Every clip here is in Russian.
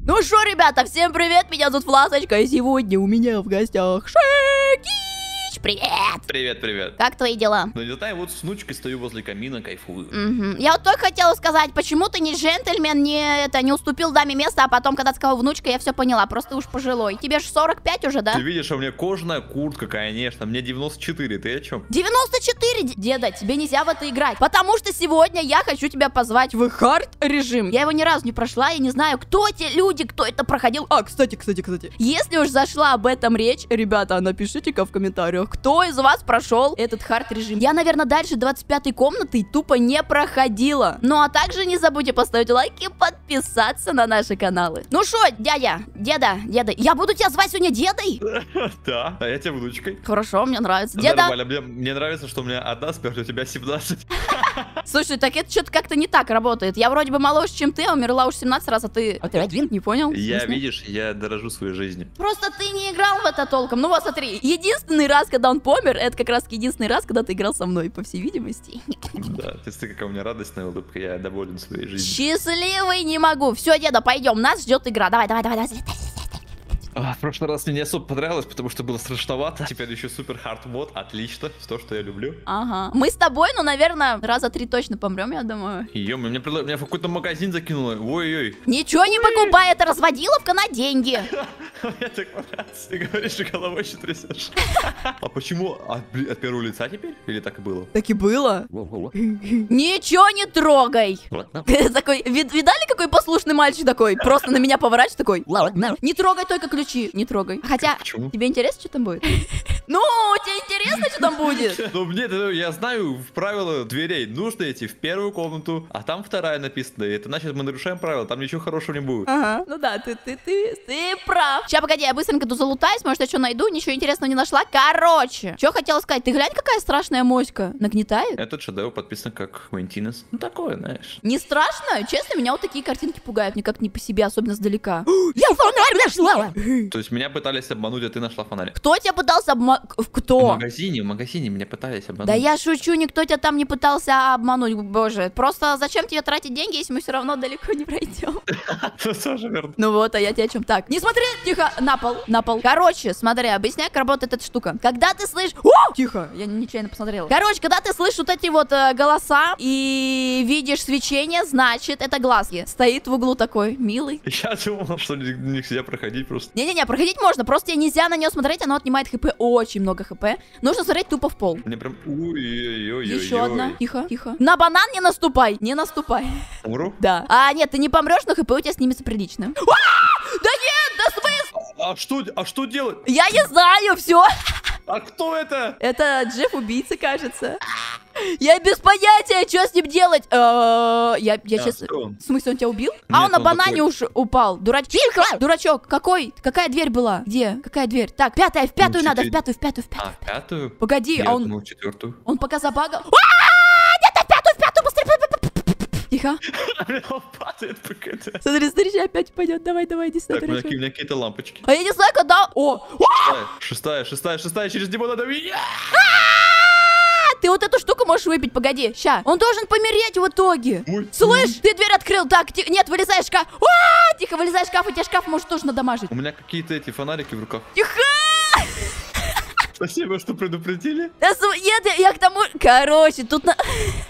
Ну что, ребята, всем привет, меня зовут Власочка, и сегодня у меня в гостях Шагич. Привет! Привет. Как твои дела? Ну не знаю, вот с внучкой стою возле камина, кайфую. Я вот только хотела сказать, почему ты не джентльмен, не уступил даме место, а потом, когда ты сказал внучка, я все поняла, просто уж пожилой. Тебе же 45 уже, да? Ты видишь, у меня кожаная куртка, конечно, мне 94, ты о чем? 94, деда, тебе нельзя в это играть, потому что сегодня я хочу тебя позвать в хард режим. Я его ни разу не прошла, я не знаю, кто те люди, кто это проходил. А, кстати. Если уж зашла об этом речь, ребята, напишите-ка в комментариях, кто из вас прошел этот хард режим. Я, наверное, дальше 25-й комнаты тупо не проходила. Ну, а также не забудьте поставить лайк и подписаться на наши каналы. Ну что, деда, я буду тебя звать сегодня дедой? Да, а я тебе внучкой. Хорошо, мне нравится. Деда. Нормально, мне нравится, что у меня одна смерть, у тебя 17. Слушай, так это что-то как-то не так работает. Я вроде бы моложе, чем ты, а умерла уж 17 раз, а ты один? Не понял? Видишь, я дорожу своей жизнью. Просто ты не играл в это толком. Ну вот смотри, единственный раз, когда он помер, это как раз единственный раз, когда ты играл со мной, по всей видимости. Да, ты какая у меня радостная улыбка, я доволен своей жизнью. Счастливый не могу. Все, деда, пойдем, нас ждет игра. Давай, залетай. В прошлый раз мне не особо понравилось, потому что было страшновато. Теперь еще супер хард мод, отлично, то, что я люблю. Ага. Мы с тобой, ну, наверное, раза 3 точно помрем, я думаю. Ё-моё, меня в какой-то магазин закинуло. Ой-ой. Ничего не покупай, это разводиловка на деньги. Мне так понравилось. Ты говоришь, и головой еще трясешь. А почему от первого лица теперь? Или так и было? Так и было. Ничего не трогай. Такой, видали, какой послушный мальчик такой? Просто на меня поворачивает такой. Не трогай только ключи, не трогай. Хотя, почему? Тебе интересно, что там будет? Ну, тебе интересно, что там будет? Ну, я знаю правила дверей. Нужно идти в первую комнату, а там вторая написана. И это значит, мы нарушаем правила, там ничего хорошего не будет. Ага, ну да, ты прав. Сейчас, погоди, я быстренько тут залутаюсь, может, я что найду, ничего интересного не нашла. Короче, что хотела сказать, ты глянь, какая страшная моська. Нагнетает? Этот шедевр подписан как Ментинес. Ну, такое, знаешь. Не страшно? Честно, меня вот такие картинки пугают, никак не по себе, особенно сдалека. Я фонарь нашла! То есть меня пытались обмануть, а ты нашла фонарик. Кто тебя пытался обмануть? Кто? В магазине меня пытались обмануть. Да я шучу, никто тебя там не пытался обмануть, боже. Просто зачем тебе тратить деньги, если мы все равно далеко не пройдем? Тоже верно. Ну вот, а я тебе о чем? Так, не смотри, тихо, на пол. Короче, смотри, объясняю, как работает эта штука. Когда ты слышишь... О! Тихо, я нечаянно посмотрела. Короче, когда ты слышишь вот эти вот голоса и видишь свечение, значит, это глазки. Стоит в углу такой, милый. Я думал, что нельзя проходить просто. Не-не-не, проходить можно, просто тебе нельзя на нее смотреть, она отнимает хп, очень много хп. Нужно смотреть тупо в пол. Мне прям... Ой-ой-ой. Еще одна, тихо. На банан не наступай. Умру? Да. А, нет, ты не помрешь, но хп у тебя снимется прилично. Да нет, да смысл? А что делать? Я не знаю, все. А кто это? Это Джефф убийца, кажется. Я без понятия, что с ним делать. Я сейчас... В смысле, он тебя убил? А он на банане уж упал. Дурачок, какая дверь была? Где? Какая дверь? Так, пятая, в пятую надо, в пятую. А, в пятую? Погоди, а он... в четвертую. Он пока забагал. Нет, в пятую, быстрее. Тихо. Он падает пока. Смотри, сейчас опять пойдет. Давай, иди сюда. Так, у меня какие-то лампочки. А я не знаю, когда... Шестая, через него надо видеть. Ты вот эту штуку можешь выпить, погоди, ща. Он должен помереть в итоге. Ой. Слышь, ты дверь открыл, так, нет, вылезай из шкафа. Тихо, вылезай из шкафа, тебе шкаф может тоже надамажить. У меня какие-то эти фонарики в руках. Тихо! Спасибо, что предупредили. Нет, я к тому... Короче, тут на...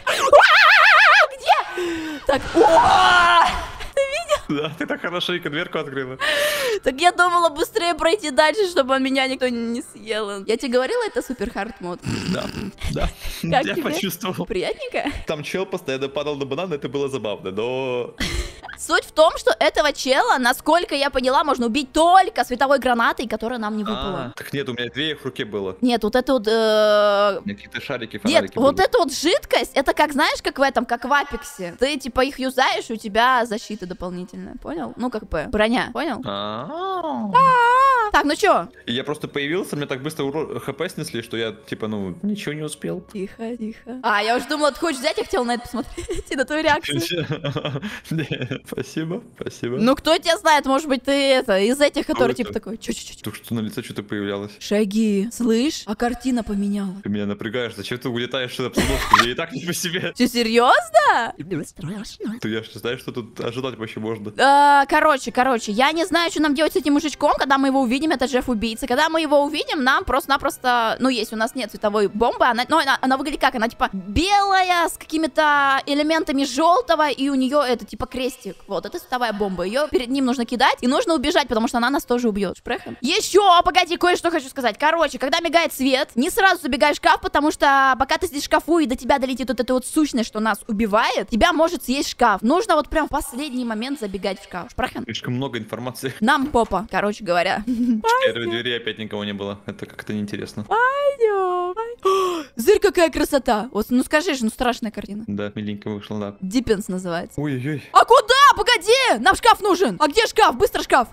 Где? Так, ты видел? Да, ты так хорошенько дверку открыла. Так я думала быстрее пройти дальше, чтобы меня никто не съел. Я тебе говорила, это супер хард мод. Да. Как Я тебе? почувствовал. Приятненько? Там чел постоянно падал на банан, это было забавно, но... Суть в том, что этого чела, насколько я поняла, можно убить только световой гранатой, которая нам не выпала. Так нет, у меня 2 их в руке было. Нет, вот это вот... У меня какие-то шарики, фонарики. Нет, вот эта вот жидкость, это как, знаешь, как в этом, как в Апексе. Ты, типа, их юзаешь, и у тебя защита дополнительная, понял? Ну, как бы, броня, понял? Так, ну чё? И я просто появился, мне так быстро хп снесли, что я, типа, ну, ничего не успел. Тихо, тихо. А, я уже думала, ты хочешь взять, я хотела на это посмотреть, и на твою реакцию. Спасибо, спасибо. Ну, кто тебя знает, может быть, ты это, из этих, которые типа такой, чё-чё-чё. Только что на лице что-то появлялось. Шаги, слышь? А картина поменяла. Ты меня напрягаешь, зачем ты улетаешь в обстановку? Я и так не по себе. Ты серьезно? Ты я же не знаю, что тут ожидать вообще можно. Короче, я не знаю, что нам делать с этим мужичком, когда мы его увидим, это Джефф-убийца. Когда мы его увидим, нам просто-напросто, ну, если у нас нет световой бомбы, она выглядит как? Она, типа, белая, с какими-то элементами желтого, и у нее это, типа, крестик. Вот, это световая бомба. Ее перед ним нужно кидать, и нужно убежать, потому что она нас тоже убьет. Шпрехен. Еще, погоди, кое-что хочу сказать. Короче, когда мигает свет, не сразу забегай в шкаф, потому что пока ты сидишь в шкафу, и до тебя долетит вот эта вот сущность, что нас убивает, тебя может съесть шкаф. Нужно вот прям в последний момент забегать в шкаф. Шпрехен. Слишком много информации. Нам попа, короче говоря. Первой двери опять никого не было. Это как-то неинтересно. Пойдем. Зырь, какая красота. Вот, ну скажи же, ну страшная картина. Да, миленько вышло, да. Диппенс называется. Ой-ой-ой. А куда? Погоди! Нам шкаф нужен. А где шкаф? Быстро шкаф.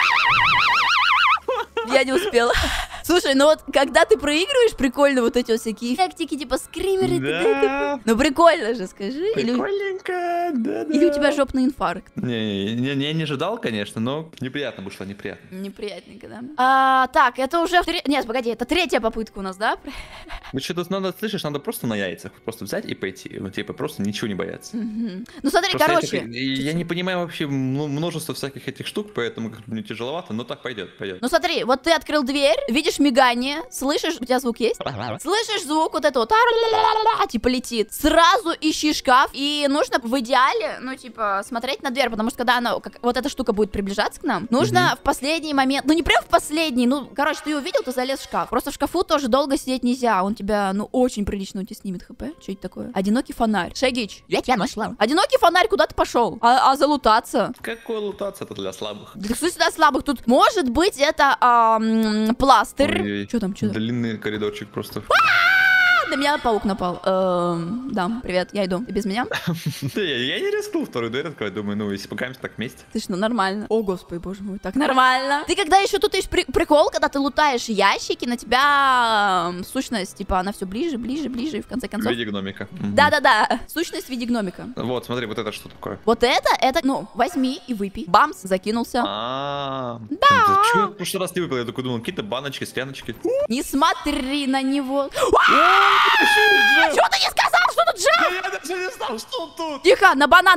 Я не успела. Слушай, ну вот, когда ты проигрываешь, прикольно вот эти вот всякие эффектики, типа скримеры. Да. Ну прикольно же, скажи. Прикольненько, да-да. Или у тебя жопный инфаркт. Не ожидал, конечно, но неприятно вышло, неприятно. Неприятненько, да? Так, это уже... Нет, погоди, это третья попытка у нас, да? Ну что-то надо, слышишь, надо просто на яйцах. Просто взять и пойти. Ну, типа, просто ничего не бояться. Ну смотри, Просто короче. я не понимаю вообще множество всяких этих штук, поэтому как-то мне тяжеловато, но так пойдет, пойдет. Ну смотри, вот ты открыл дверь, видишь мигание, слышишь, у тебя звук есть? Слышишь звук вот это вот, типа летит. Сразу ищи шкаф, и нужно в идеале, ну типа, смотреть на дверь, потому что когда она, вот эта штука будет приближаться к нам, нужно в последний момент, ну не прям в последний, ну, короче, ты ее увидел, ты залез в шкаф. Просто в шкафу тоже долго сидеть нельзя, он тебя, ну, очень прилично у тебя снимет хп. Что это такое? Одинокий фонарь. Шагич. Я тебя нашла. Одинокий фонарь, куда ты пошел? А залутаться? Какой лутаться? Это для слабых. Да что для слабых? Тут может быть это пластырь. Что там, что там? Длинный коридорчик просто. На меня паук напал. Да, привет, я иду. Ты без меня? Я не рискнул вторую дверь открывать, думаю, ну, если покаемся так вместе. Ты что, нормально? О, господи, боже мой, так нормально. Ты когда еще тут есть прикол, когда ты лутаешь ящики, на тебя сущность, типа, она все ближе, ближе, ближе, и в конце концов... В виде гномика. Да-да-да, сущность в виде гномика. Вот, смотри, вот это что такое? Вот это, ну, возьми и выпей. Бамс, закинулся. Да. Чего я в прошлый раз не выпил? Я такой думал, какие-то баночки, скляночки. Не смотри на него. Чего ты не сказал, что тут Джефф? Я даже не знал, что он тут. Тихо, на банан,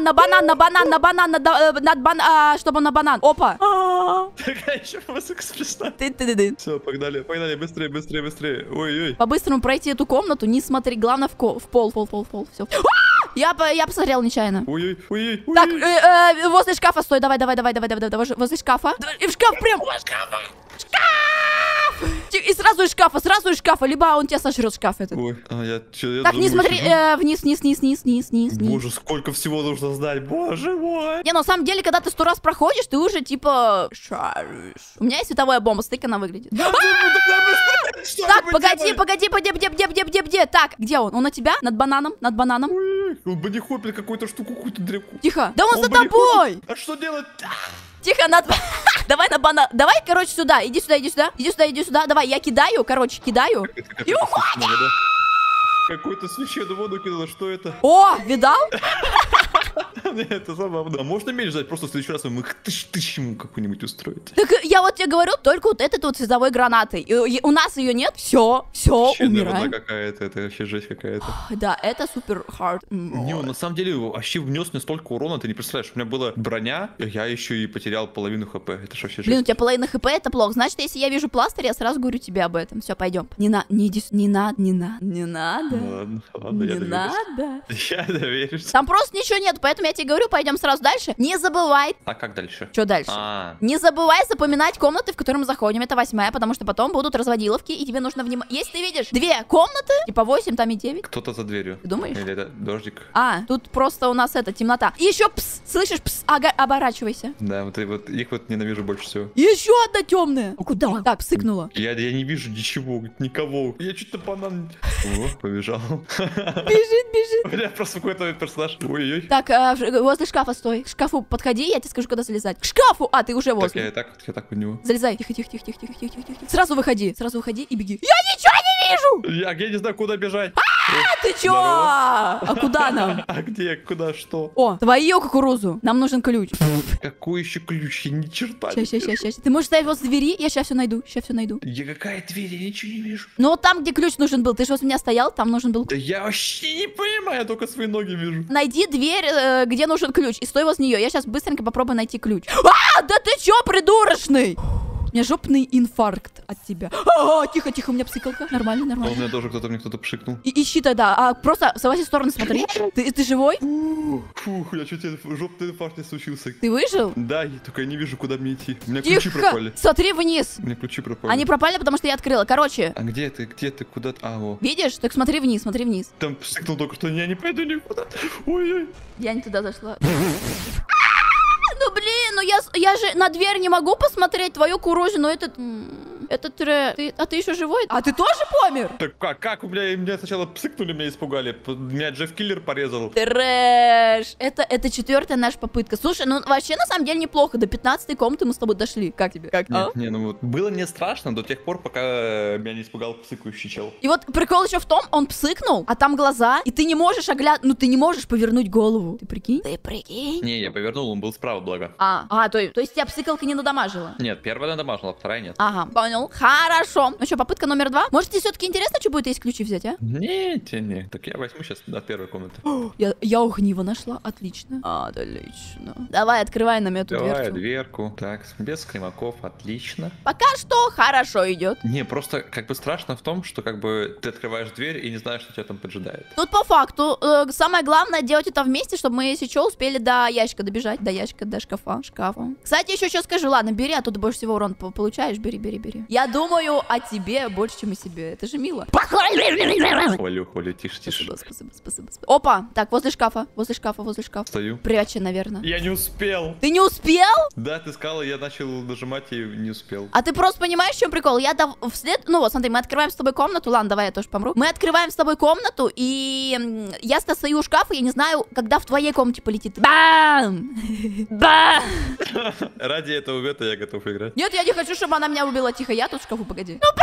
чтобы он на банан. Опа. Такая еще музыка смешная. Ты. Все, погнали, быстрее, быстрее, быстрее. Ой-ой. По-быстрому пройти эту комнату, не смотри, главное в пол, все. Я посмотрел нечаянно. Ой-ой. Так, возле шкафа стой, давай, возле шкафа. И в шкаф прям. Шкаф! И сразу из шкафа, либо он тебя сожрет шкаф этот. Ой, я так, не смотри, вниз. Боже, сколько всего нужно знать, боже мой. Не, на самом деле, когда ты 100 раз проходишь, ты уже типа шаришь. У меня есть световая бомба, смотри, как она выглядит. Так, погоди, где? Так, где он? Он на тебя? Над бананом? Он бодихопит какую-то штуку, какую-то древку. Тихо, да он за тобой! А что делать? Тихо, давай на банан. Давай, короче, сюда. Иди сюда. Давай, я кидаю, И уходи! Какую-то священную воду кидала, что это? О, видал? Нет, это забавно. Можно меч ждать, просто в следующий раз мы тыщ ему какую-нибудь устроить. Так я вот тебе говорю, только вот этой вот световой гранатой. И у нас ее нет, все, умираем. Какая-то, это вообще жесть какая-то. Да, это супер хард. Не, на самом деле, вообще внес мне столько урона, ты не представляешь. У меня была броня, я еще и потерял половину хп. Это ж вообще жесть. Блин, у тебя половина хп, это плохо. Значит, если я вижу пластырь, я сразу говорю тебе об этом. Все, пойдем. Не надо. Не надо. Ладно, не надо. Я доверюсь. Там просто ничего нет, поэтому я тебе говорю, пойдем сразу дальше. Не забывай. А как дальше? Что дальше? Не забывай запоминать комнаты, в которые мы заходим. Это 8-я, потому что потом будут разводиловки, и тебе нужно внимание. Если ты видишь 2 комнаты, типа 8, там и 9. Кто-то за дверью. Ты думаешь? Или это дождик? Тут просто у нас это темнота. И еще пс, слышишь, пс, оборачивайся. Да, вот их вот ненавижу больше всего. Еще одна темная. Куда? Так, псыкнула. Я не вижу ничего, никого. Я что-то банан. О, побежал. Бежит. бежит. У меня просто какой-то персонаж. Ой-ой. Так, возле шкафа стой. К шкафу подходи, я тебе скажу, куда залезать. К шкафу! А, ты уже Так, возле. я так у него. Залезай. Тихо. Сразу выходи и беги. Я ничего не вижу! Я не знаю, куда бежать. А ты чё? А куда нам? А где, куда, что? О, твою кукурузу. Нам нужен ключ. Какой еще ключ? Я ни черта не вижу. Сейчас. Ты можешь ставить возле двери? Я сейчас все найду. Я какая дверь? Я ничего не вижу. Ну вот там, где ключ нужен был. Ты же возле меня стоял, там нужен был. Да я вообще не понимаю, я только свои ноги вижу. Найди дверь, где нужен ключ, и стой возле нее. Я сейчас быстренько попробую найти ключ. А, да ты чё, придурочный? У меня жопный инфаркт от тебя. Тихо, у меня псыкалка. Нормально. У меня тоже кто-то пшикнул. Ищи тогда, просто со вашей стороны смотри. Ты живой? Фух, я чуть жопный инфаркт не случился. Ты выжил? Да, я только не вижу, куда мне идти. У меня ключи Тихо, пропали. смотри вниз. У меня ключи пропали. Они пропали, потому что я открыла. Короче, А где ты, куда ты? А, во. видишь? Так смотри вниз. Там пшикнул только что, я не пойду никуда. Ой-ой. Я не туда зашла. Ну блин, я же на дверь не могу посмотреть твою курозу, но этот ты еще живой? А ты тоже помер? Так как? Меня сначала псыкнули, меня испугали. Меня Джефф Киллер порезал. Трэш. Это 4-я наша попытка. Слушай, ну вообще на самом деле неплохо. До 15-й комнаты мы с тобой дошли. Как тебе? Как? Не, ну вот. Было не страшно до тех пор, пока меня не испугал псыкающий чел. И вот прикол еще в том, он псыкнул, а там глаза, и ты не можешь ты не можешь повернуть голову. Ты прикинь? Не, я повернул, он был справа, благо. То есть тебя псыкалка не надамажила? Нет, первая надамажила, вторая нет. Ага, понял. Хорошо. Ну что, попытка номер 2. Может, тебе все-таки интересно, что будет, если ключи взять, а? Не. Так я возьму сейчас от первой комнаты. Я огниво нашла. Отлично. Отлично. Давай, открывай нам эту Давай дверцу. дверку. Так, без кремаков, отлично. Пока что хорошо идет. Не, просто как бы страшно в том, что как бы ты открываешь дверь и не знаешь, что тебя там поджидает. Тут по факту самое главное делать это вместе, чтобы мы, если что, успели до ящика добежать. До шкафа. Кстати, еще что скажу. Ладно, бери, а то ты больше всего урон получаешь. Бери. Я думаю о тебе больше, чем о себе. Это же мило. Хвалю, тише. Спасибо. Опа, так, возле шкафа. Стою. Пряча, наверное. Я не успел. Ты не успел? Да, ты сказала, я начал нажимать и не успел. А ты просто понимаешь, в чем прикол? Ну вот, смотри, мы открываем с тобой комнату. Ладно, давай я тоже помру. Мы открываем с тобой комнату, и я стою у шкафа, я не знаю, когда в твоей комнате полетит. Бам! Бам! Ради этого вета я готов играть. Нет, я не хочу, чтобы она меня убила. Тихо, я тут в шкафу, погоди. Ну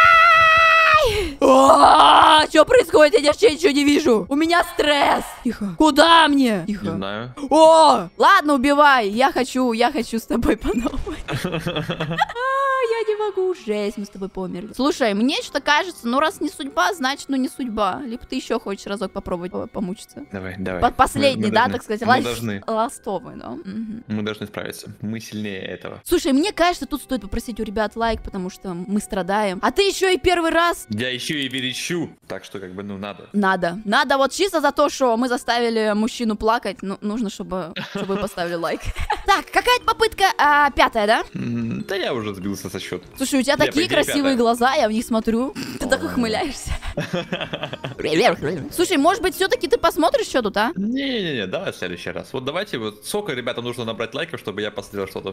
пролетай! Что происходит? Я вообще ничего не вижу. У меня стресс. Тихо. Куда мне? Тихо. Не знаю. О, ладно, убивай. Я хочу с тобой по новой. Я не могу. Жесть, мы с тобой померли. Слушай, мне что-то кажется, ну раз не судьба, значит, не судьба. Либо ты еще хочешь разок попробовать помучиться. Давай. Последний, да, так сказать. Мы должны. Ластовый, да. Мы должны справиться. Мы сильнее этого. Слушай, мне кажется, тут стоит попросить у ребят лайк, потому что мы страдаем. А ты еще и первый раз. Я еще и верещу. Так что, как бы, надо. Надо вот чисто за то, что мы заставили мужчину плакать, нужно, чтобы вы поставили лайк. Так, какая-то попытка 5-я, да? Да я уже сбился со счета. Слушай, у тебя такие красивые глаза, я в них смотрю. Ты так ухмыляешься. Слушай, может быть, все-таки ты посмотришь, что тут, а? Не, давай в следующий раз. Вот давайте, вот сколько, ребята, нужно набрать лайков, чтобы я посмотрел что-то.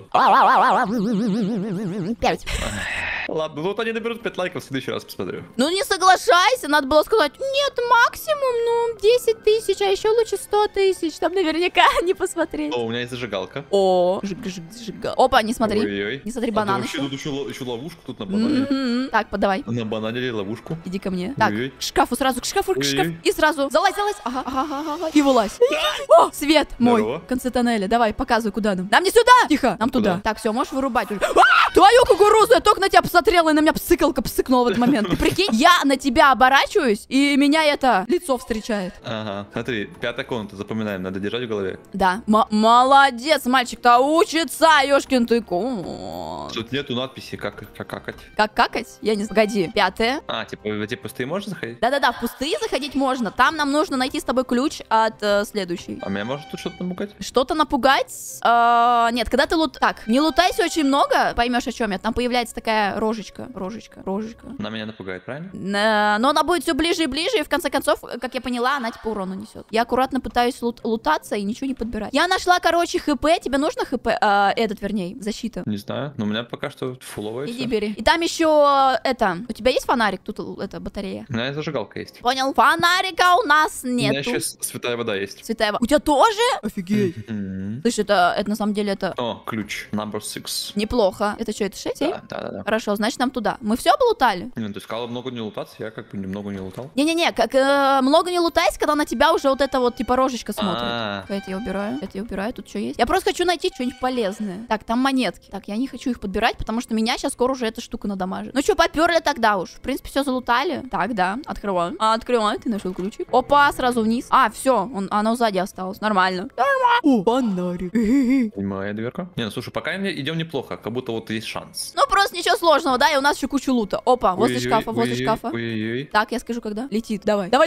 5. Ладно, вот они наберут 5 лайков, в следующий раз посмотрю. Ну не соглашайся, надо было сказать, нет, максимум, 10 тысяч, а еще лучше 100 тысяч, там наверняка не посмотреть. О, у меня есть зажигалка. О, Опа, не смотри. Ой-ой. Не смотри, банан еще. Тут еще ловушку тут на банане. Так, подавай. На банане ловушку. Иди ко мне. Так, Ой-ой. к шкафу сразу, к шкафу. Ой-ой. И сразу. Залазь. Ага. И вылазь. О, свет мой. Здорово. В конце тоннеля. Давай, показывай, куда нам. Нам не сюда. Тихо, нам Куда? туда. Так, все, можешь вырубать. Твою кукурузу, я только на тебя посмотрела, и на меня псыкалка псыкнула в этот момент. Ты прикинь, я на тебя оборачиваюсь, и меня это лицо встречает. Ага, смотри, 5-я комната, запоминаем, надо держать в голове. Да, молодец, мальчик-то учится, ёшкин ты кот. Тут нету надписи, как какать. Как какать? Я не знаю. Погоди, 5-я. А, типа, в эти пустые можно заходить? Да-да-да, в пустые заходить можно. Там нам нужно найти с тобой ключ от следующей. А меня может тут что-то напугать? Что-то напугать? Нет, когда ты Так, не лутайся очень много, поймешь, о чем я. Там появляется такая рожечка. Она меня напугает, правильно? Но она будет все ближе и ближе, и в конце концов, как я поняла, она типа урона несет. Я аккуратно пытаюсь лутаться и ничего не подбирать. Я нашла, короче, хп. Тебе нужно хп? Вернее, защита. Не знаю, но у меня пока что фуловая. Иди бери. И там еще у тебя есть фонарик? Тут батарея. У меня зажигалка есть. Понял. Фонарика у нас У меня нету. еще святая вода есть. Святая вода. У тебя тоже? Офигеть. Мгм. Слышь, это на самом деле это О, ключ. Number 6. неплохо. Это что, это 6? Да. Хорошо, значит нам туда. Мы все облутали? Не, ты сказала много не лутаться, я как бы немного не лутал. Не-не-не, много не лутайся, когда на тебя уже вот эта вот типа рожечка смотрит. А. Это я убираю, тут что есть? Я просто хочу найти что-нибудь полезное. Так, там монетки. Так, я не хочу их подбирать, потому что меня сейчас скоро уже эта штука надамажит. Ну что, поперли тогда уж. В принципе, все залутали. Так, да, открываю. Открываю, ты нашел ключик. Опа, сразу вниз. Все, оно сзади осталось. Нормально. О, фонарик. Моя дверка. Не, ну слушай, пока идем неплохо, как будто вот есть шанс. Ну, просто ничего сложного, да, и у нас еще куча лута. Опа, возле Ой-ой-ой, шкафа, возле ой-ой-ой, шкафа. ой-ой-ой. Так, я скажу, когда. Летит, давай. Давай.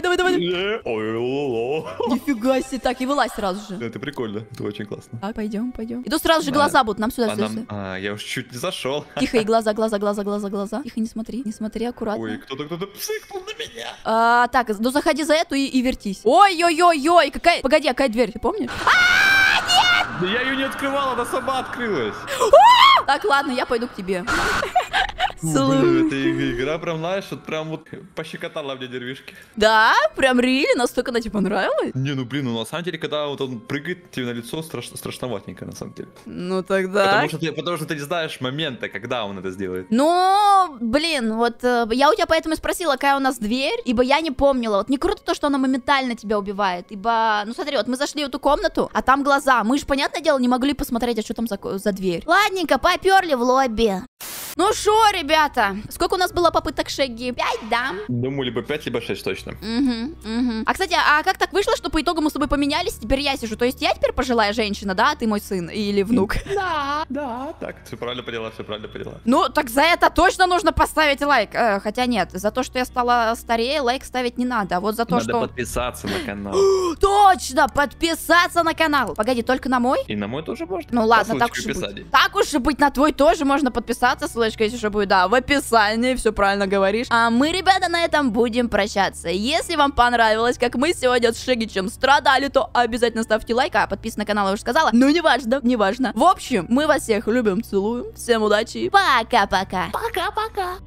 Нифига себе, так, и вылазь сразу же. Это прикольно, это очень классно. Так, пойдем. И тут сразу же глаза будут, нам сюда. Я уж чуть не зашел. Тихо, и глаза. Тихо, не смотри, аккуратно. Ой, кто-то психнул на меня. Так, ну заходи за эту и вертись. Ой, погоди, какая дверь, ты помнишь? Да я ее не открывала, она сама открылась. Так, ладно, я пойду к тебе. Блин, эта игра прям, знаешь, вот прям вот пощекотала мне нервишки. Да? Прям рили? Настолько она тебе понравилась? Не, ну блин, ну на самом деле, когда вот он прыгает тебе на лицо, страшноватненько, на самом деле. Ну тогда... Потому что ты не знаешь момента, когда он это сделает. Ну, блин, вот я у тебя поэтому и спросила, какая у нас дверь, ибо я не помнила. Вот не круто то, что она моментально тебя убивает, ибо, ну смотри, вот мы зашли в эту комнату, а там глаза. Мы же, понятное дело, не могли посмотреть, а что там за дверь. Ладненько, поперли в лобби. Ну шо, ребята, сколько у нас было попыток Шегги? 5, да? Думаю, либо 5, либо 6 точно. А, кстати, как так вышло, что по итогу мы с тобой поменялись, теперь я сижу? То есть я теперь пожилая женщина, да, а ты мой сын или внук? Да. Так, все правильно поняла. Ну, так за это точно нужно поставить лайк. Хотя нет, за то, что я стала старее, лайк ставить не надо. А вот за то, что... Надо подписаться на канал. Точно, подписаться на канал. Погоди, только на мой? И на мой тоже можно. Ну ладно, так уж и быть. Так уж и быть, на твой тоже можно подписаться, ссылочка, если что будет, да, в описании, все правильно говоришь. А мы, ребята, на этом будем прощаться. Если вам понравилось, как мы сегодня с Шегичем страдали, то обязательно ставьте лайк, а подписывайтесь на канал, я уже сказала. Ну, неважно. В общем, мы вас всех любим, целуем. Всем удачи. Пока-пока. Пока-пока.